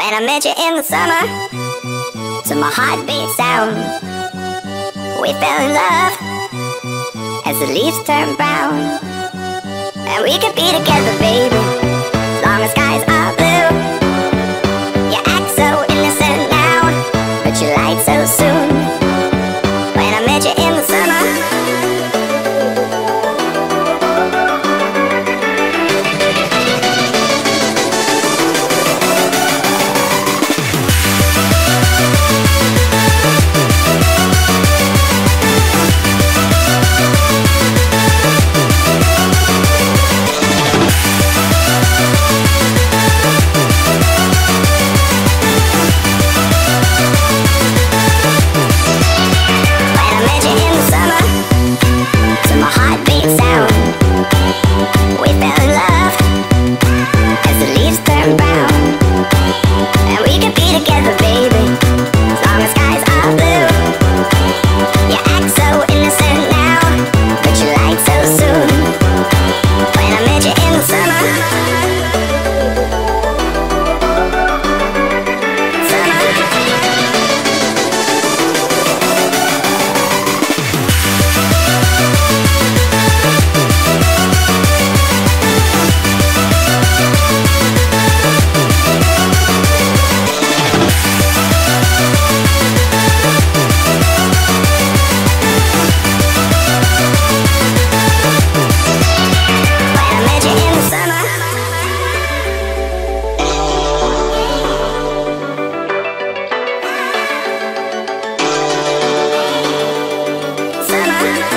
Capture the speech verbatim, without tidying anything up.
When I met you in the summer, to my heartbeat sound, we fell in love as the leaves turn brown. And we could be together, baby, as long as skies are blue. You act so innocent now, but you lied so soon. When I met you in the summer, summer.